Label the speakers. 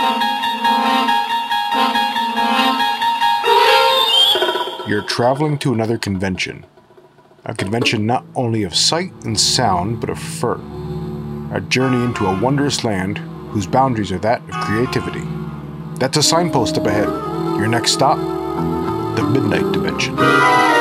Speaker 1: You're traveling to another convention. A convention not only of sight and sound, but of fur. A journey into a wondrous land whose boundaries are that of creativity. That's a signpost up ahead. Your next stop, the Midnight Dimension.